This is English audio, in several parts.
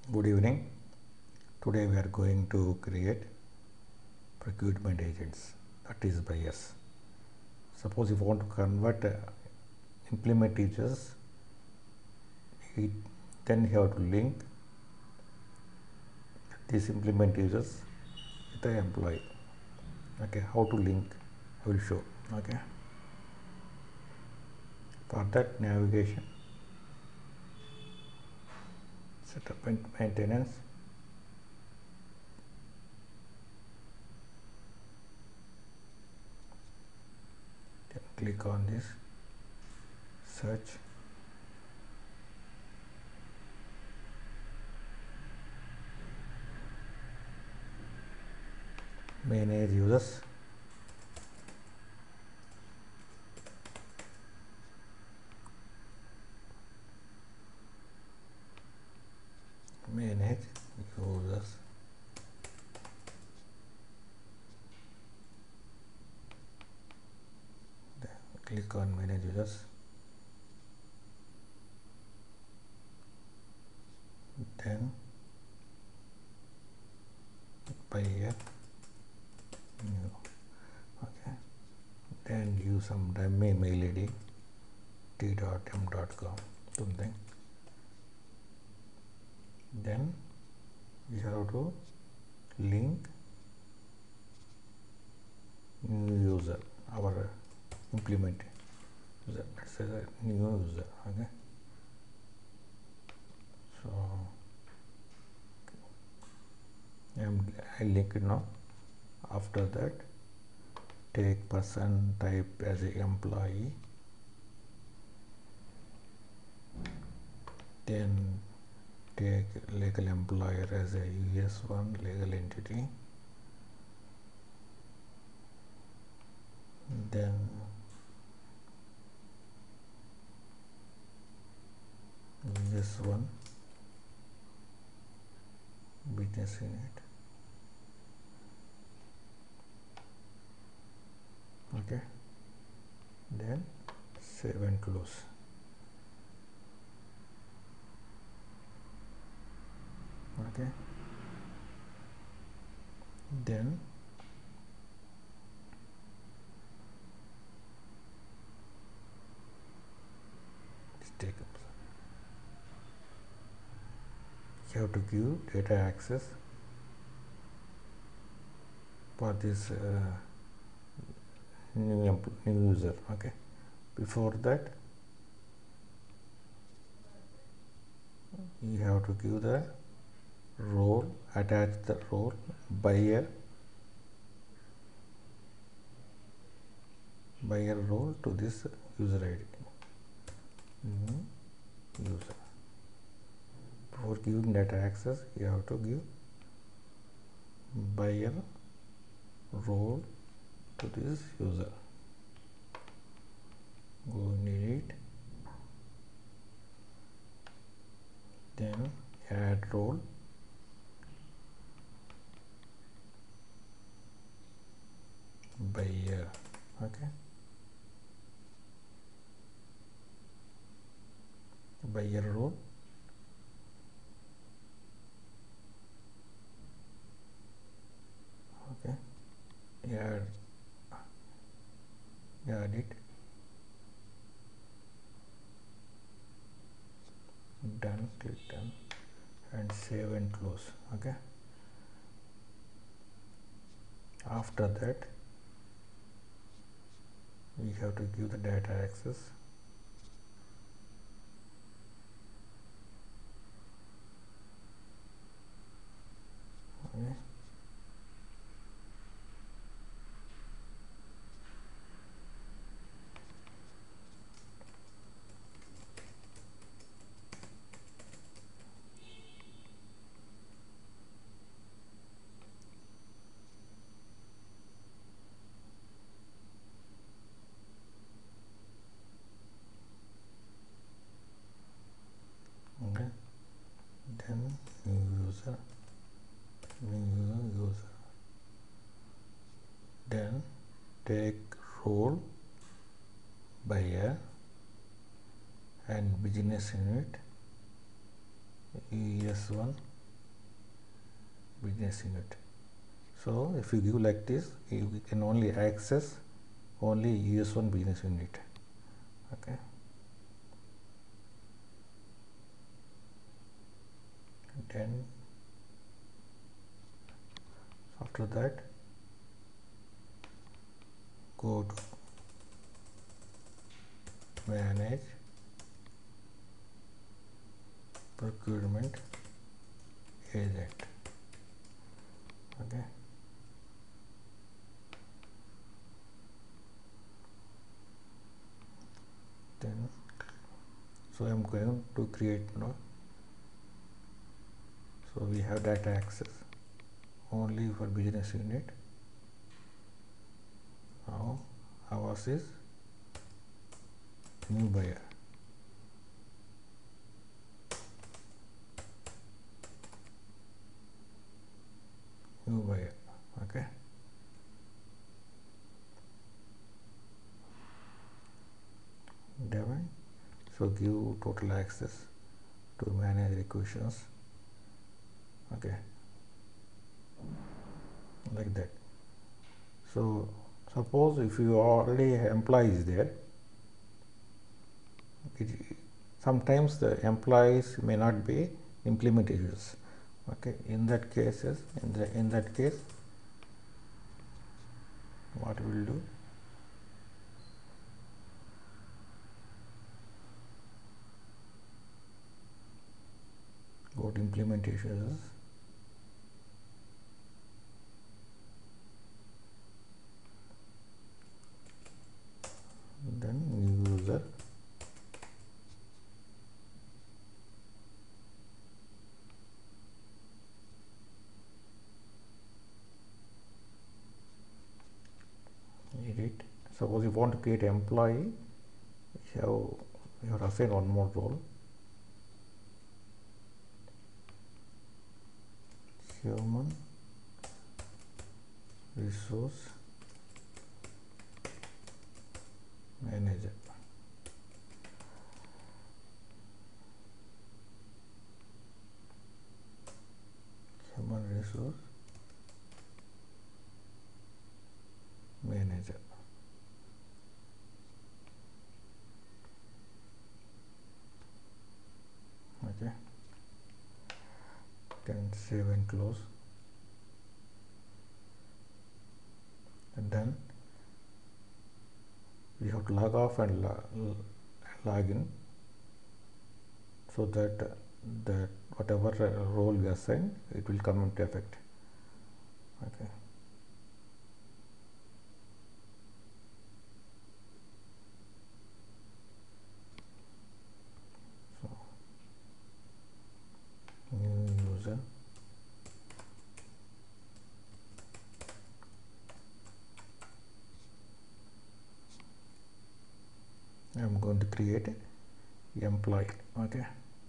Good evening. Today we are going to create procurement agents, that is buyers. Suppose if you want to convert implement users, then you have to link these implement users with the employee. Okay, how to link I will show. Okay, for that navigation, setup and maintenance. Then click on this search. Manage users. Manage users. Then click on manage users. Then buyer new. Okay, then use some dummy mail id t.m.com something. Then we have to link new user, our implement user, let's say a new user. Okay, so I link it now. After that, take person type as a employee, then take legal employer as a US1 legal entity, then US1 business unit. Okay, then save and close. Okay, then take up. You have to give data access for this new user. Okay, before that you have to give the role, attach the role buyer role to this user ID. User. Before giving data access, you have to give buyer role to this user. Go in edit, then add role, buyer. Okay, buyer role, okay, add it, done, click done, and save and close. Okay, after that we have to give the data access. Okay, okay, then new user, then take role, buyer and business unit, ES1 business unit. So if you give like this, you can only access only US1 business unit. Okay. And then after that, go to manage procurement agent. Okay. Then so I'm going to create now. So we have data access only for business unit. Now ours is new buyer. New buyer. Okay. Devon. So give total access to manage requisitions. Okay. Like that. So suppose if you already have employees there, sometimes the employees may not be implementers. Okay, in that cases, in that case, what we will do? Go to implementations. Then new user. Edit. Suppose you want to create employee, you have assigned one more role. Human resource manager. Human resource manager. Okay. Then save and close. And then we have to log off and log in, so that whatever role we assign, it will come into effect. Okay. So new user. I'm going to create employee. Okay.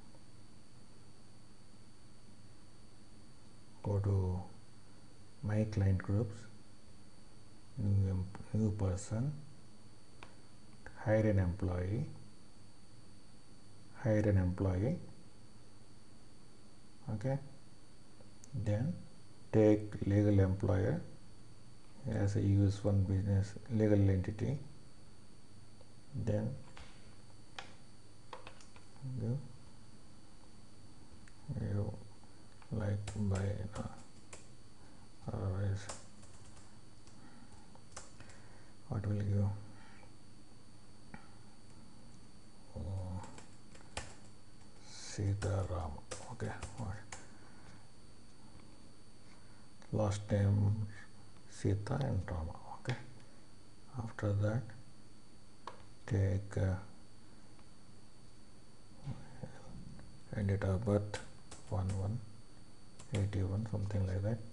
Go to my client groups, new person, hire an employee, okay. Then take legal employer as a US1 business legal entity. Then you like by otherwise what will you Sita Ram. Okay. Last name Sita and Rama. Okay. After that, take and date of birth 1181, something like that.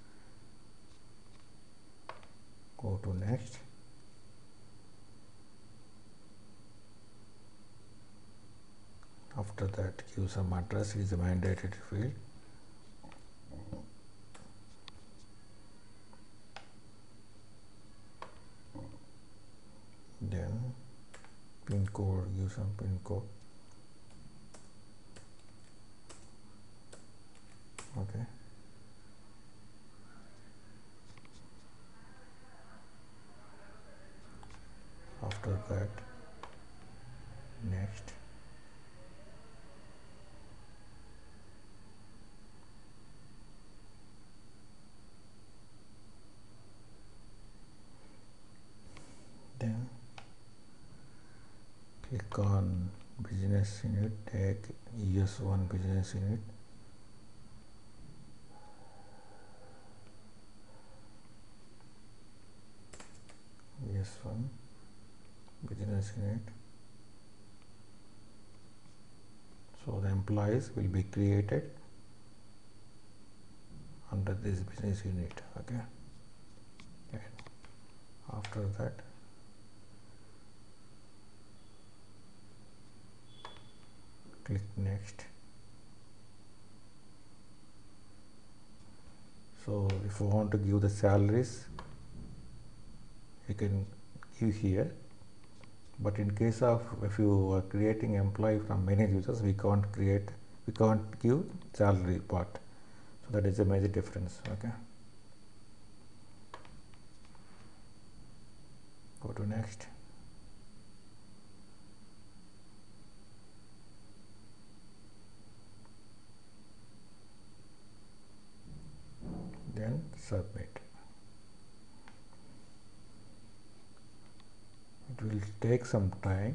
Go to next. After that, give some address, is a mandated field. Then pin code, give some pin code. Okay. that, next. Then click on business unit, take ES1 business unit. ES1 business unit. So the employees will be created under this business unit. Okay. And after that, click next. So if you want to give the salaries, you can give here, but in case of if you are creating employee from many users, we can't give salary part. So that is a major difference. Okay, go to next. Then submit. It will take some time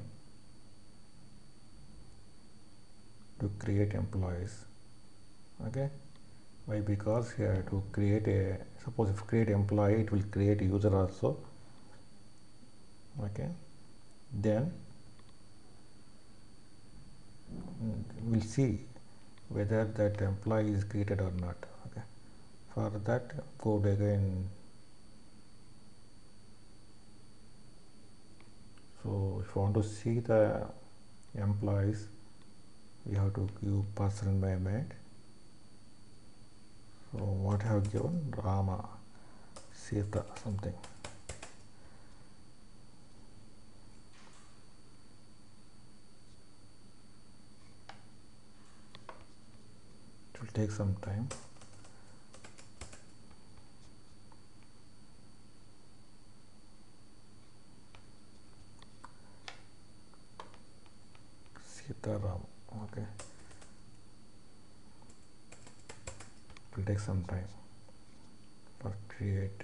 to create employees. Okay, why? Because here to create a, suppose if create employee, it will create user also. Okay, then we'll see whether that employee is created or not. Okay, for that go again. So if you want to see the employees, we have to give person name. So what I have given, Rama, Sita, something. It will take some time. Sita Ram. Okay. It will take some time for create.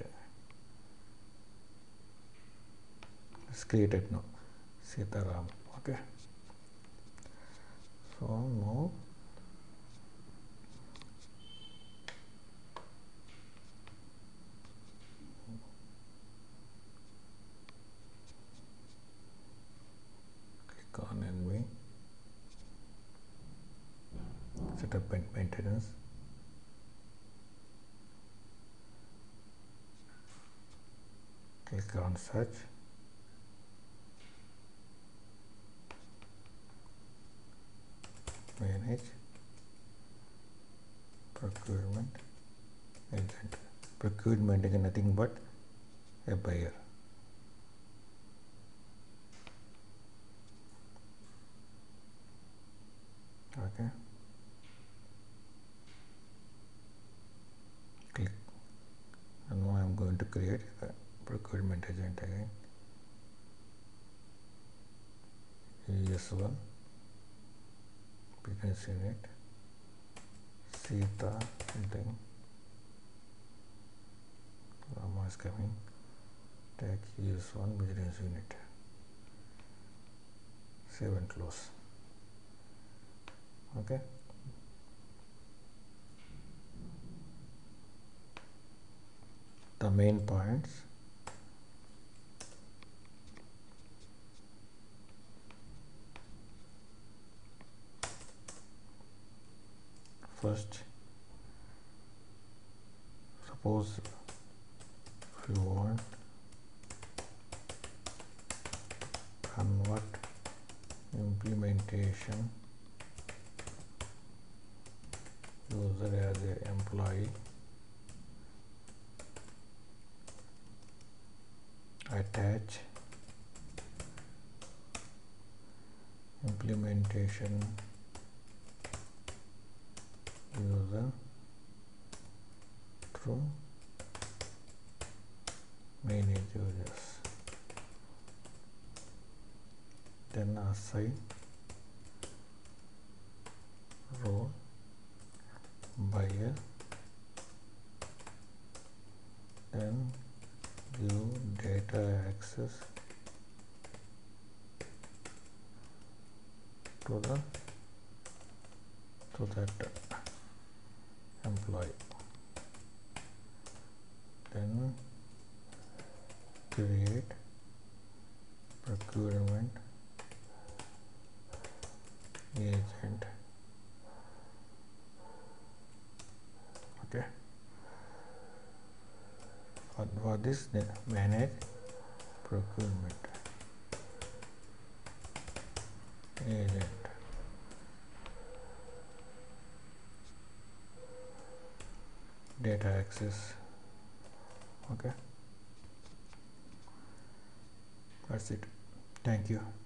It's created now. Sita Ram. Okay. So now click on envy, setup and maintenance. Click on search. Manage procurement agent. Procurement is nothing but a buyer. Okay. Click. And now I am going to create a procurement agent again. ES1 business unit, Sita something. Rama is coming. Take ES1 business unit. Save and close. Okay. The main points. First, suppose if you want convert implementation user as a employee, attach implementation user through manage users. assign role buyer, then give data access to that employee, then create procurement agent. Okay, for this manage procurement agent, data access. Okay, that's it. Thank you.